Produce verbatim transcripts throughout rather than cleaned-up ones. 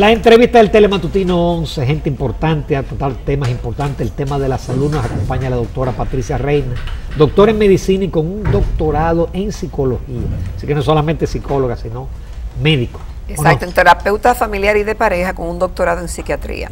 La entrevista del Telematutino once, gente importante, a tratar temas importantes. El tema de la salud nos acompaña la doctora Patricia Reina, doctora en medicina y con un doctorado en psicología. Así que no solamente psicóloga, sino médico. Exacto, ¿no? en terapeuta familiar y de pareja con un doctorado en psiquiatría.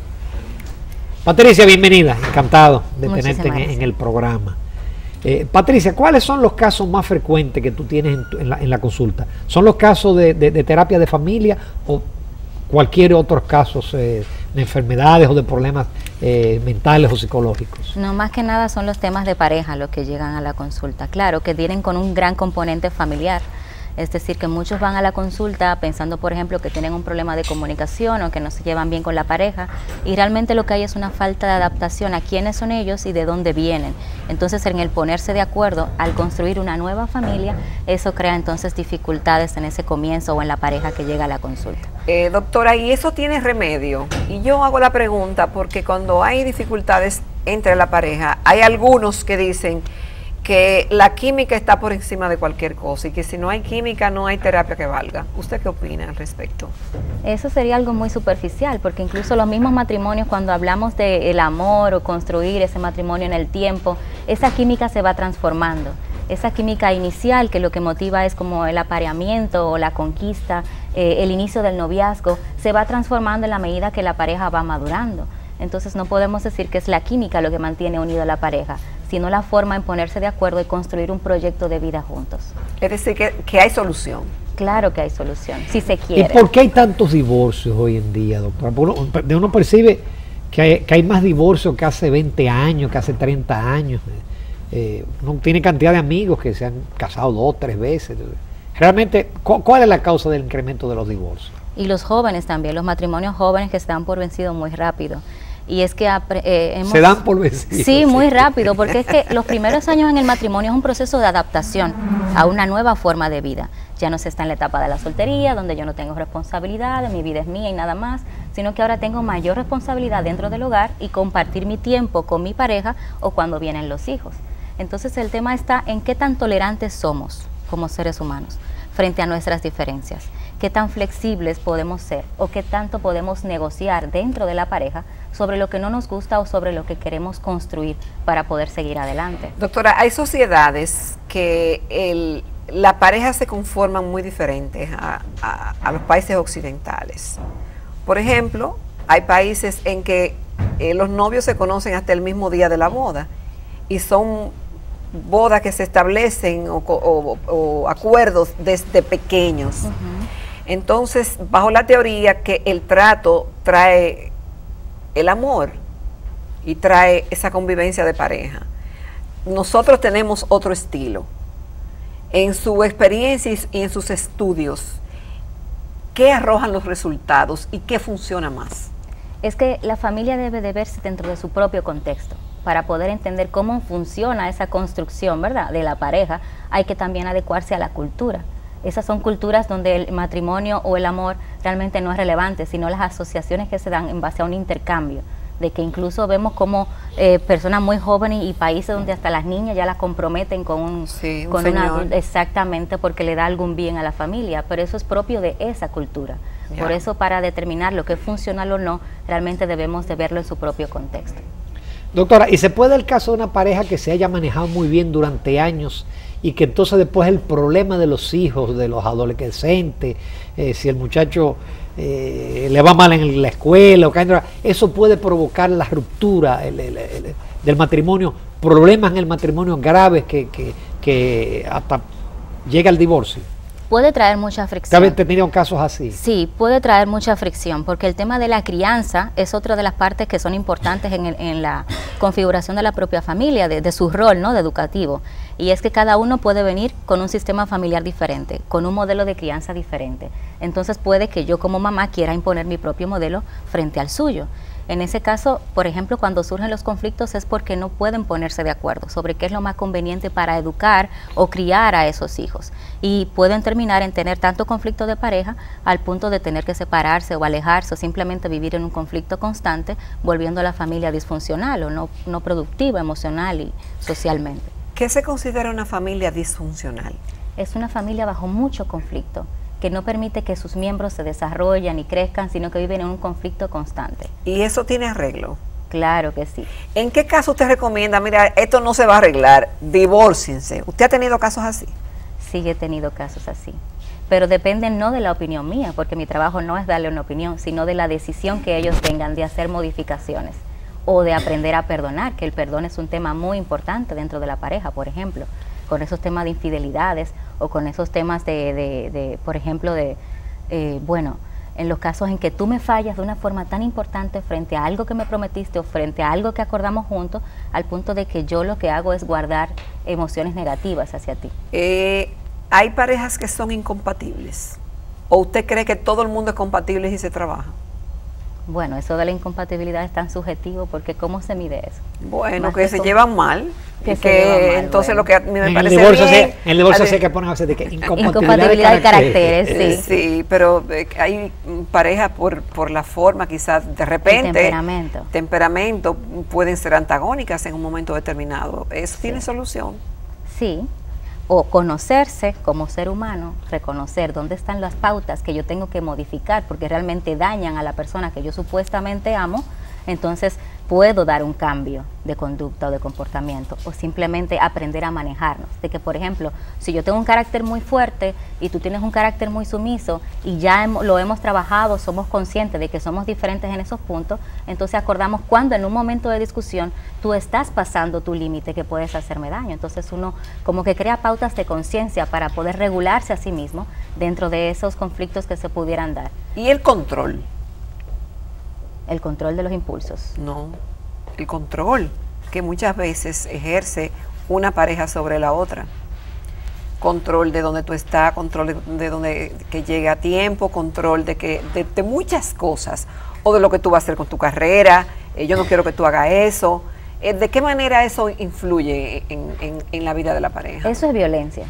Patricia, bienvenida, encantado de Muchísimas tenerte en, gracias. en el programa. Eh, Patricia, ¿cuáles son los casos más frecuentes que tú tienes en, tu- en, la, en la consulta? ¿Son los casos de, de- de terapia de familia o cualquier otros casos eh, de enfermedades o de problemas eh, mentales o psicológicos? No, más que nada son los temas de pareja los que llegan a la consulta. Claro, que tienen con un gran componente familiar. Es decir, que muchos van a la consulta pensando, por ejemplo, que tienen un problema de comunicación o que no se llevan bien con la pareja, y realmente lo que hay es una falta de adaptación a quiénes son ellos y de dónde vienen. Entonces, en el ponerse de acuerdo al construir una nueva familia, eso crea entonces dificultades en ese comienzo o en la pareja que llega a la consulta. Eh, doctora, ¿y eso tiene remedio? Y yo hago la pregunta porque cuando hay dificultades entre la pareja, hay algunos que dicen que la química está por encima de cualquier cosa y que si no hay química no hay terapia que valga. ¿Usted qué opina al respecto? Eso sería algo muy superficial, porque incluso los mismos matrimonios, cuando hablamos del amor o construir ese matrimonio en el tiempo, esa química se va transformando. Esa química inicial, que lo que motiva es como el apareamiento o la conquista, eh, el inicio del noviazgo, se va transformando en la medida que la pareja va madurando. Entonces no podemos decir que es la química lo que mantiene unida a la pareja, sino la forma en ponerse de acuerdo y construir un proyecto de vida juntos. Es decir, que, que hay solución. Claro que hay solución, si se ¿Y quiere. por qué hay tantos divorcios hoy en día, doctora? Porque Uno, de uno percibe que hay, que hay más divorcios que hace veinte años, que hace treinta años. Eh, uno tiene cantidad de amigos que se han casado dos, tres veces. Realmente, ¿cu- ¿cuál es la causa del incremento de los divorcios? Y los jóvenes también, los matrimonios jóvenes que se dan por vencido muy rápido. Y es que apre- eh, hemos... Se dan por vencidos. Sí, muy rápido, porque es que los primeros años en el matrimonio es un proceso de adaptación a una nueva forma de vida. Ya no se está en la etapa de la soltería, donde yo no tengo responsabilidades, mi vida es mía y nada más, sino que ahora tengo mayor responsabilidad dentro del hogar y compartir mi tiempo con mi pareja o cuando vienen los hijos. Entonces el tema está en qué tan tolerantes somos como seres humanos frente a nuestras diferencias, qué tan flexibles podemos ser o qué tanto podemos negociar dentro de la pareja sobre lo que no nos gusta o sobre lo que queremos construir para poder seguir adelante. Doctora, hay sociedades que el, la pareja se conforman muy diferentes a, a, a los países occidentales. Por ejemplo, hay países en que eh, los novios se conocen hasta el mismo día de la boda y son bodas que se establecen o, o, o acuerdos desde pequeños. Uh-huh. Entonces, bajo la teoría que el trato trae el amor y trae esa convivencia de pareja, nosotros tenemos otro estilo. En su experiencia y en sus estudios, ¿qué arrojan los resultados y qué funciona más? Es que la familia debe de verse dentro de su propio contexto. Para poder entender cómo funciona esa construcción, ¿verdad?, de la pareja, hay que también adecuarse a la cultura. Esas son culturas donde el matrimonio o el amor realmente no es relevante, sino las asociaciones que se dan en base a un intercambio, de que incluso vemos como eh, personas muy jóvenes y países donde hasta las niñas ya las comprometen con un, sí, un con señor. una, exactamente, porque le da algún bien a la familia, pero eso es propio de esa cultura. Ya. Por eso, para determinar lo que es funcional o no, realmente debemos de verlo en su propio contexto. Doctora, ¿y se puede el caso de una pareja que se haya manejado muy bien durante años y que entonces después el problema de los hijos, de los adolescentes, eh, si el muchacho eh, le va mal en la escuela, o cae, eso puede provocar la ruptura el, el, el, del matrimonio, problemas en el matrimonio graves que, que, que hasta llega al divorcio? Puede traer mucha fricción. ¿Has tenido casos así? Sí, puede traer mucha fricción, porque el tema de la crianza es otra de las partes que son importantes en, el, en la configuración de la propia familia, de, de su rol, ¿no?, de educativo. Y es que cada uno puede venir con un sistema familiar diferente, con un modelo de crianza diferente. Entonces puede que yo como mamá quiera imponer mi propio modelo frente al suyo. En ese caso, por ejemplo, cuando surgen los conflictos es porque no pueden ponerse de acuerdo sobre qué es lo más conveniente para educar o criar a esos hijos. Y pueden terminar en tener tanto conflicto de pareja al punto de tener que separarse o alejarse o simplemente vivir en un conflicto constante, volviendo a la familia disfuncional o no, no productiva emocional y socialmente. ¿Qué se considera una familia disfuncional? Es una familia bajo mucho conflicto, que no permite que sus miembros se desarrollen y crezcan, sino que viven en un conflicto constante. ¿Y eso tiene arreglo? Claro que sí. ¿En qué caso usted recomienda, mira, esto no se va a arreglar, divórciense? ¿Usted ha tenido casos así? Sí, he tenido casos así. Pero dependen no de la opinión mía, porque mi trabajo no es darle una opinión, sino de la decisión que ellos tengan de hacer modificaciones o de aprender a perdonar, que el perdón es un tema muy importante dentro de la pareja, por ejemplo, con esos temas de infidelidades o con esos temas de, de, de por ejemplo, de, eh, bueno, en los casos en que tú me fallas de una forma tan importante frente a algo que me prometiste o frente a algo que acordamos juntos, al punto de que yo lo que hago es guardar emociones negativas hacia ti. Eh, ¿Hay parejas que son incompatibles? ¿O usted cree que todo el mundo es compatible y se trabaja? Bueno, eso de la incompatibilidad es tan subjetivo, porque ¿cómo se mide eso? Bueno, Más que, que se son- llevan mal. que y se que llevan mal, entonces bueno. lo que a mí me En el parece divorcio, bien, se, en el divorcio a sí ver, que ponen a hacer de que incompatibilidad, Incompatibilidad de caracteres, Eh, sí. sí, pero eh, hay mm, parejas por, por la forma, quizás de repente, temperamento. temperamento, pueden ser antagónicas en un momento determinado. ¿Eso tiene solución? Sí, o conocerse como ser humano, reconocer dónde están las pautas que yo tengo que modificar porque realmente dañan a la persona que yo supuestamente amo, entonces puedo dar un cambio de conducta o de comportamiento, o simplemente aprender a manejarnos. De que, por ejemplo, si yo tengo un carácter muy fuerte y tú tienes un carácter muy sumiso y ya hemos, lo hemos trabajado, somos conscientes de que somos diferentes en esos puntos, entonces acordamos cuando en un momento de discusión tú estás pasando tu límite que puedes hacerme daño. Entonces uno como que crea pautas de conciencia para poder regularse a sí mismo dentro de esos conflictos que se pudieran dar. ¿Y el control? El control de los impulsos. No, el control que muchas veces ejerce una pareja sobre la otra. Control de dónde tú estás, control de, de dónde que llegue a tiempo, control de que de, de muchas cosas, o de lo que tú vas a hacer con tu carrera. Eh, yo no quiero que tú hagas eso. Eh, ¿De qué manera eso influye en, en, en la vida de la pareja? Eso es violencia.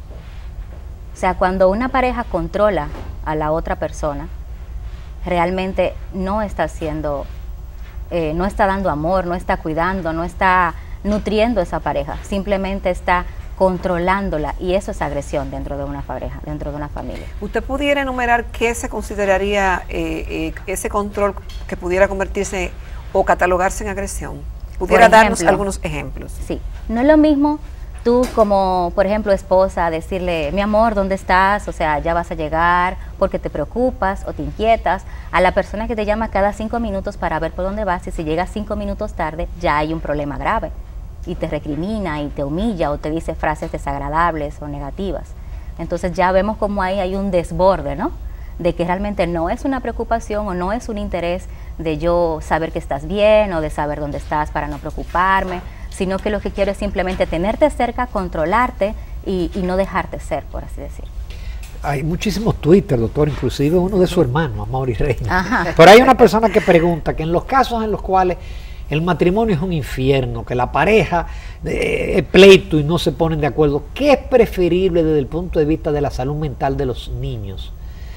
O sea, cuando una pareja controla a la otra persona, realmente no está haciendo, eh, no está dando amor, no está cuidando, no está nutriendo esa pareja, simplemente está controlándola, y eso es agresión dentro de una pareja, dentro de una familia. ¿Usted pudiera enumerar qué se consideraría eh, eh, ese control que pudiera convertirse o catalogarse en agresión? ¿Pudiera Por darnos ejemplo, algunos ejemplos? Sí, no es lo mismo tú como, por ejemplo, esposa, decirle, mi amor, ¿dónde estás? O sea, ya vas a llegar, porque te preocupas o te inquietas, a la persona que te llama cada cinco minutos para ver por dónde vas, y si llegas cinco minutos tarde, ya hay un problema grave, y te recrimina y te humilla o te dice frases desagradables o negativas. Entonces ya vemos como ahí hay un desborde, ¿no? De que realmente no es una preocupación o no es un interés de yo saber que estás bien o de saber dónde estás para no preocuparme, sino que lo que quiero es simplemente tenerte cerca, controlarte y, y no dejarte ser, por así decir. Hay muchísimos Twitter, doctor, inclusive uno de su hermano, Amaury Reina. Ajá. Pero hay una persona que pregunta que en los casos en los cuales el matrimonio es un infierno, que la pareja eh, es pleito y no se ponen de acuerdo, ¿qué es preferible desde el punto de vista de la salud mental de los niños?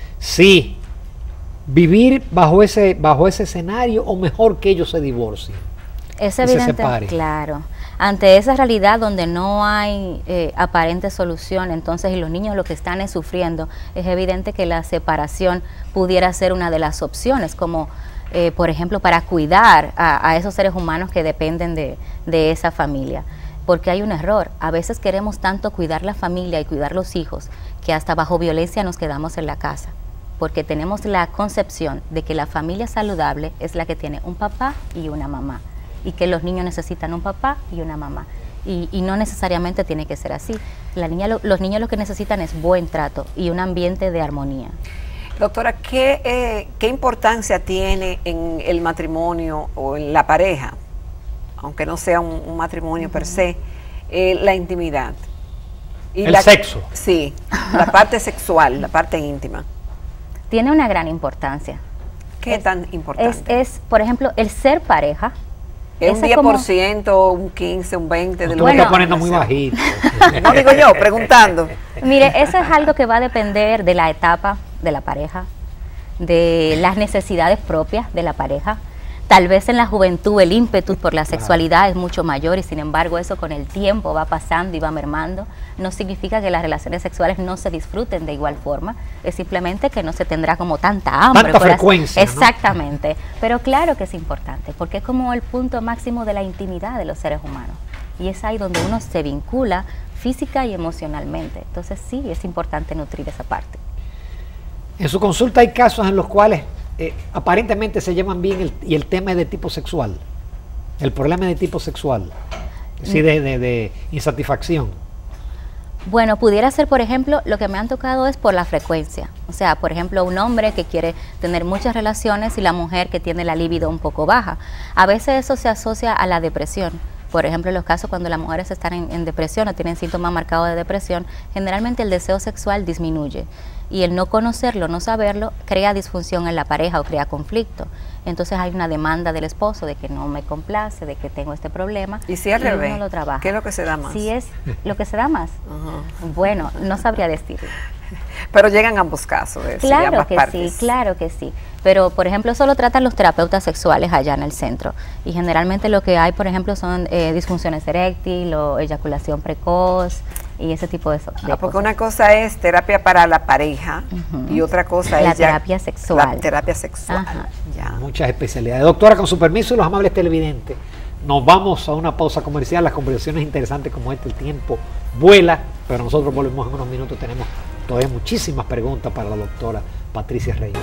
Sí, vivir bajo ese, bajo ese escenario, o mejor que ellos se divorcien. Es que se evidente, separen. claro. Ante esa realidad donde no hay eh, aparente solución, entonces, y los niños lo que están es sufriendo, es evidente que la separación pudiera ser una de las opciones, como eh, por ejemplo para cuidar a, a esos seres humanos que dependen de, de esa familia. Porque hay un error, a veces queremos tanto cuidar la familia y cuidar los hijos, que hasta bajo violencia nos quedamos en la casa, porque tenemos la concepción de que la familia saludable es la que tiene un papá y una mamá, y que los niños necesitan un papá y una mamá, y, y no necesariamente tiene que ser así. La niña, lo, los niños lo que necesitan es buen trato y un ambiente de armonía. Doctora, ¿qué, eh, ¿qué importancia tiene en el matrimonio o en la pareja, aunque no sea un, un matrimonio uh-huh. per se, eh, la intimidad? Y el la, sexo. Sí, la parte sexual, la parte íntima. Tiene una gran importancia. ¿Qué es, tan importante? Es, es, por ejemplo, el ser pareja. ¿Es un diez por ciento, un quince, un veinte de no, lo que bueno, está poniendo muy bajito? No digo yo, preguntando. Mire, eso es algo que va a depender de la etapa de la pareja, de las necesidades propias de la pareja, Tal vez en la juventud el ímpetu por la Claro. sexualidad es mucho mayor y sin embargo eso con el tiempo va pasando y va mermando. No significa que las relaciones sexuales no se disfruten de igual forma, es simplemente que no se tendrá como tanta hambre. Tanta por así- frecuencia, ¿no? Exactamente, pero claro que es importante porque es como el punto máximo de la intimidad de los seres humanos y es ahí donde uno se vincula física y emocionalmente. Entonces sí, es importante nutrir esa parte. En su consulta hay casos en los cuales eh, aparentemente se llevan bien el, y el tema es de tipo sexual. El problema es de tipo sexual. Sí, de, de, de insatisfacción. Bueno, pudiera ser, por ejemplo, lo que me han tocado es por la frecuencia. O sea, por ejemplo, un hombre que quiere tener muchas relaciones y la mujer que tiene la libido un poco baja. A veces eso se asocia a la depresión. Por ejemplo, en los casos cuando las mujeres están en, en depresión o tienen síntomas marcados de depresión, generalmente el deseo sexual disminuye. Y el no conocerlo, no saberlo, crea disfunción en la pareja o crea conflicto. Entonces hay una demanda del esposo de que no me complace, de que tengo este problema. Y si al uno revés, lo trabaja. ¿qué es lo que se da más? Si es lo que se da más. Ajá. Bueno, no sabría decirlo. Pero llegan ambos casos, es decir, Claro ambas que partes. sí, claro que sí. Pero, por ejemplo, eso lo tratan los terapeutas sexuales allá en el centro. Y generalmente lo que hay, por ejemplo, son eh, disfunciones eréctil o eyaculación precoz y ese tipo de, so- de Ah, porque cosas. una cosa es terapia para la pareja Ujú. y otra cosa La es ya terapia sexual. La terapia sexual. Ajá. Ya. Muchas especialidades. Doctora, con su permiso y los amables televidentes, nos vamos a una pausa comercial. Las conversaciones interesantes como esta, el tiempo vuela, pero nosotros volvemos en unos minutos. Tenemos todavía muchísimas preguntas para la doctora Patricia Reina.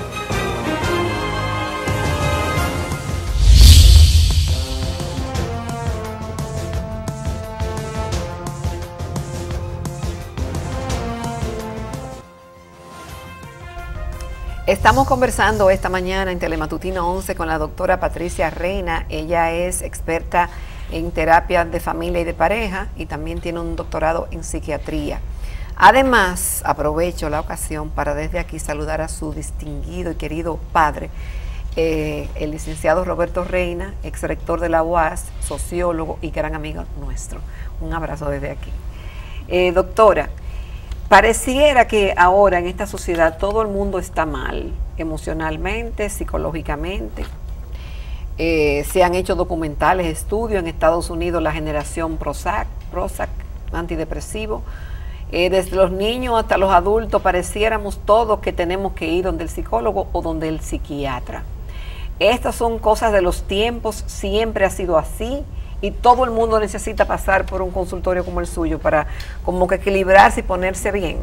Estamos conversando esta mañana en Telematutino once con la doctora Patricia Reina. Ella es experta en terapia de familia y de pareja y también tiene un doctorado en psiquiatría. Además, aprovecho la ocasión para desde aquí saludar a su distinguido y querido padre, eh, el licenciado Roberto Reina, ex rector de la U A S, sociólogo y gran amigo nuestro. Un abrazo desde aquí. Eh, doctora, pareciera que ahora en esta sociedad todo el mundo está mal, emocionalmente, psicológicamente. Eh, se han hecho documentales, estudios en Estados Unidos, la generación Prozac, Prozac antidepresivo. Eh, desde los niños hasta los adultos pareciéramos todos que tenemos que ir donde el psicólogo o donde el psiquiatra. Estas son cosas de los tiempos, siempre ha sido así. Y todo el mundo necesita pasar por un consultorio como el suyo para como que equilibrarse y ponerse bien.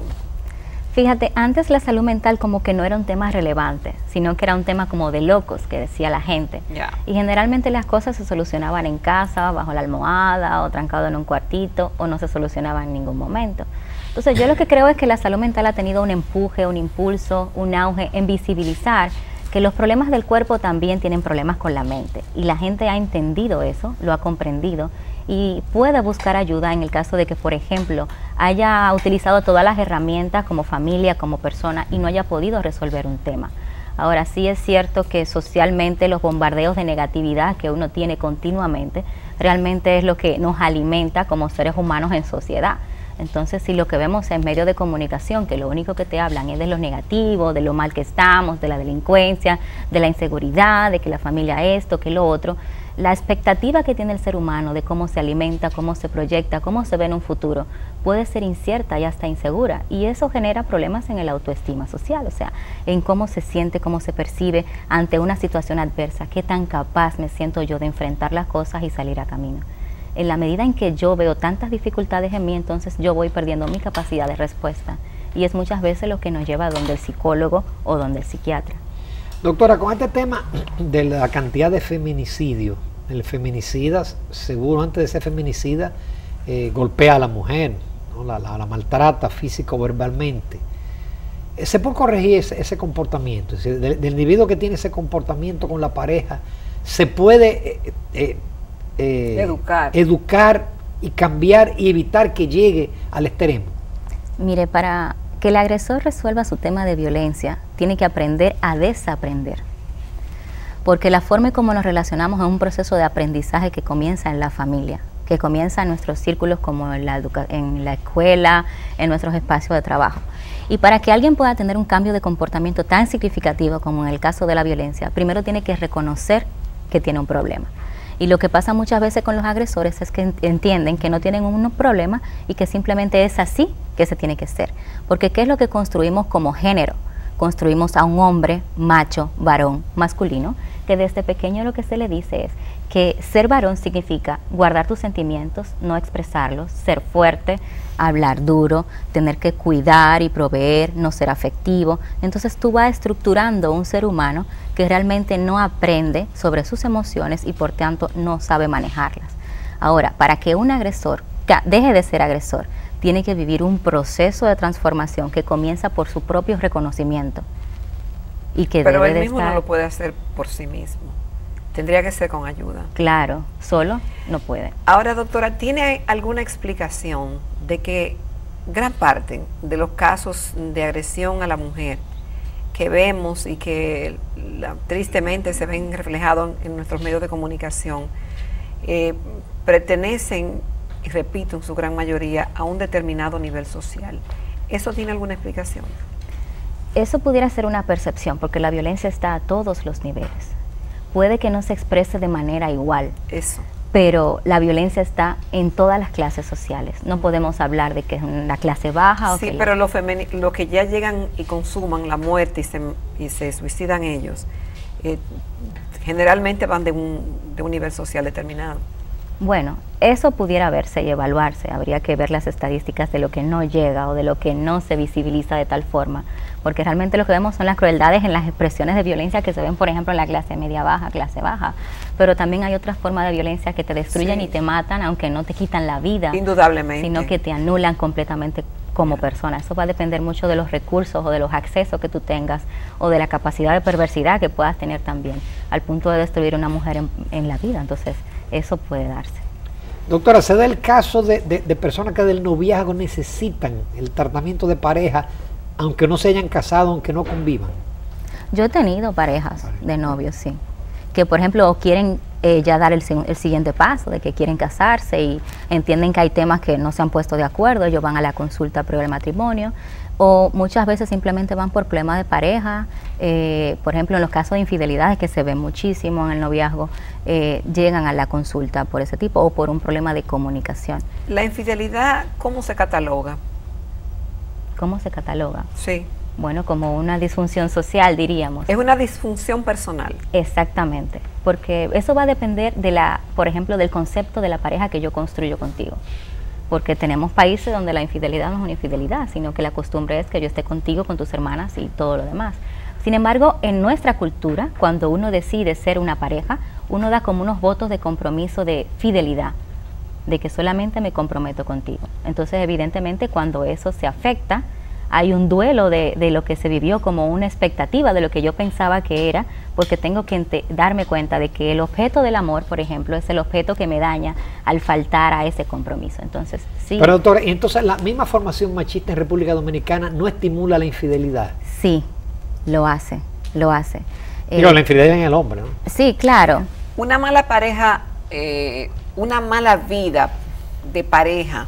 Fíjate, antes la salud mental como que no era un tema relevante, sino que era un tema como de locos, que decía la gente. Ya. Y generalmente las cosas se solucionaban en casa, bajo la almohada, o trancado en un cuartito, o no se solucionaban en ningún momento. Entonces yo lo que creo es que la salud mental ha tenido un empuje, un impulso, un auge en visibilizar que los problemas del cuerpo también tienen problemas con la mente. Y la gente ha entendido eso, lo ha comprendido y puede buscar ayuda en el caso de que, por ejemplo, haya utilizado todas las herramientas como familia, como persona y no haya podido resolver un tema. Ahora sí es cierto que socialmente los bombardeos de negatividad que uno tiene continuamente realmente es lo que nos alimenta como seres humanos en sociedad. Entonces, si lo que vemos en medios de comunicación, que lo único que te hablan es de lo negativo, de lo mal que estamos, de la delincuencia, de la inseguridad, de que la familia esto, que lo otro, la expectativa que tiene el ser humano de cómo se alimenta, cómo se proyecta, cómo se ve en un futuro, puede ser incierta y hasta insegura. Y eso genera problemas en el autoestima social, o sea, en cómo se siente, cómo se percibe ante una situación adversa, qué tan capaz me siento yo de enfrentar las cosas y salir a camino. En la medida en que yo veo tantas dificultades en mí, entonces yo voy perdiendo mi capacidad de respuesta. Y es muchas veces lo que nos lleva a donde el psicólogo o donde el psiquiatra. Doctora, con este tema de la cantidad de feminicidios, el feminicida, seguro antes de ser feminicida, eh, golpea a la mujer, ¿no? la, la, la maltrata físico verbalmente. Eh, ¿Se puede corregir ese, ese comportamiento? Es decir, del, del individuo que tiene ese comportamiento con la pareja, ¿se puede eh, eh, eh, Educar. educar y cambiar y evitar que llegue al extremo? Mire, para que el agresor resuelva su tema de violencia, tiene que aprender a desaprender. Porque la forma en cómo nos relacionamos es un proceso de aprendizaje que comienza en la familia, que comienza en nuestros círculos como en la, educa en la escuela, en nuestros espacios de trabajo. Y para que alguien pueda tener un cambio de comportamiento tan significativo como en el caso de la violencia, primero tiene que reconocer que tiene un problema. Y lo que pasa muchas veces con los agresores es que entienden que no tienen un problema y que simplemente es así que se tiene que ser. Porque ¿qué es lo que construimos como género? Construimos a un hombre macho, varón, masculino, que desde pequeño lo que se le dice es que ser varón significa guardar tus sentimientos, no expresarlos, ser fuerte, hablar duro, tener que cuidar y proveer, no ser afectivo. Entonces tú vas estructurando un ser humano que realmente no aprende sobre sus emociones y por tanto no sabe manejarlas. Ahora, para que un agresor deje de ser agresor, tiene que vivir un proceso de transformación que comienza por su propio reconocimiento. Y que Pero debe él de mismo estar, no lo puede hacer por sí mismo. Tendría que ser con ayuda. Claro, solo no puede. Ahora, doctora, ¿tiene alguna explicación de que gran parte de los casos de agresión a la mujer que vemos y que la, tristemente se ven reflejados en, en nuestros medios de comunicación eh, pertenecen, y repito, en su gran mayoría, a un determinado nivel social? ¿Eso tiene alguna explicación? Eso pudiera ser una percepción, porque la violencia está a todos los niveles. Puede que no se exprese de manera igual. Eso. Pero la violencia está en todas las clases sociales. No podemos hablar de que es una clase baja. Sí, o que pero la... los lo que ya llegan y consuman la muerte y se, y se suicidan ellos, eh, generalmente van de un, de un nivel social determinado. Bueno, eso pudiera verse y evaluarse. Habría que ver las estadísticas de lo que no llega o de lo que no se visibiliza de tal forma, porque realmente lo que vemos son las crueldades en las expresiones de violencia que se ven, por ejemplo, en la clase media baja, clase baja, pero también hay otras formas de violencia que te destruyen sí. y te matan, aunque no te quitan la vida. Indudablemente. Sino que te anulan completamente como persona. Eso va a depender mucho de los recursos o de los accesos que tú tengas o de la capacidad de perversidad que puedas tener también, al punto de destruir a una mujer en, en la vida. Entonces, eso puede darse. Doctora, ¿se da el caso de, de, de personas que del noviazgo necesitan el tratamiento de pareja, aunque no se hayan casado, aunque no convivan? Yo he tenido parejas de novios, sí, que por ejemplo quieren eh, ya dar el, el siguiente paso, de que quieren casarse y entienden que hay temas que no se han puesto de acuerdo, ellos van a la consulta previo al matrimonio, o muchas veces simplemente van por problemas de pareja, eh, por ejemplo en los casos de infidelidades que se ven muchísimo en el noviazgo, eh, llegan a la consulta por ese tipo o por un problema de comunicación. ¿La infidelidad cómo se cataloga? ¿Cómo se cataloga? Sí. Bueno, como una disfunción social, diríamos. Es una disfunción personal. Exactamente, porque eso va a depender de la, por ejemplo, del concepto de la pareja que yo construyo contigo. Porque tenemos países donde la infidelidad no es una infidelidad, sino que la costumbre es que yo esté contigo, con tus hermanas y todo lo demás. Sin embargo, en nuestra cultura, cuando uno decide ser una pareja, uno da como unos votos de compromiso de fidelidad, de que solamente me comprometo contigo. Entonces, evidentemente, cuando eso se afecta, hay un duelo de, de lo que se vivió como una expectativa de lo que yo pensaba que era, porque tengo que darme cuenta de que el objeto del amor, por ejemplo, es el objeto que me daña al faltar a ese compromiso. Entonces, sí. Pero doctora, entonces la misma formación machista en República Dominicana no estimula la infidelidad. Sí, lo hace, lo hace. Digo, eh, la infidelidad en el hombre, ¿no? Sí, claro. Una mala pareja, eh, una mala vida de pareja,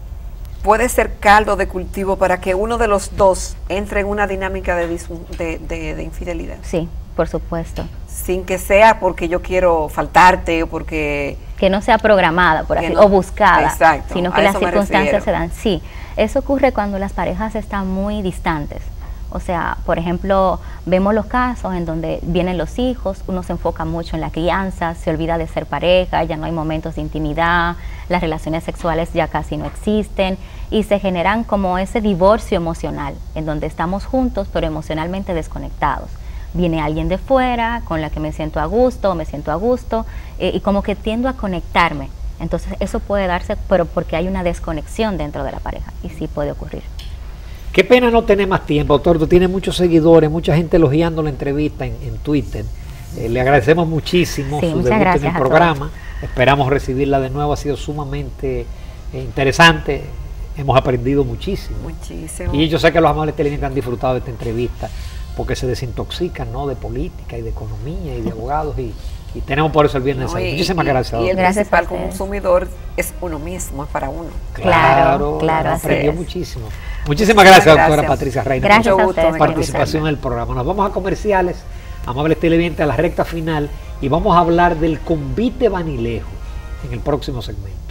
puede ser caldo de cultivo para que uno de los dos entre en una dinámica de, de, de, de infidelidad. Sí, por supuesto. Sin que sea porque yo quiero faltarte o porque... Que no sea programada, por así, no, o buscada, exacto, sino que las circunstancias se dan. Sí, eso ocurre cuando las parejas están muy distantes. O sea, por ejemplo, vemos los casos en donde vienen los hijos, uno se enfoca mucho en la crianza, se olvida de ser pareja, ya no hay momentos de intimidad, las relaciones sexuales ya casi no existen y se generan como ese divorcio emocional, en donde estamos juntos pero emocionalmente desconectados. Viene alguien de fuera con la que me siento a gusto, me siento a gusto eh, y como que tiendo a conectarme. Entonces eso puede darse, pero porque hay una desconexión dentro de la pareja y sí puede ocurrir. Qué pena no tener más tiempo, doctor. Tú tienes muchos seguidores, mucha gente elogiando la entrevista en, en Twitter. Eh, le agradecemos muchísimo sí, su debut en el programa. Esperamos recibirla de nuevo. Ha sido sumamente eh, interesante. Hemos aprendido muchísimo. Muchísimo. Y yo sé que los amables televidentes han disfrutado de esta entrevista porque se desintoxican, ¿no?, de política y de economía y de abogados y, y tenemos por eso el viernes. No, y, Muchísimas y, gracias. Y el gracias principal consumidor es uno mismo, es para uno. Claro, claro, claro aprendió muchísimo. Muchísimas gracias, gracias, doctora Patricia Reina. Gracias Mucho a gusto ustedes por su participación en el programa. Nos vamos a comerciales, amables televidentes, a la recta final y vamos a hablar del convite vanilejo en el próximo segmento.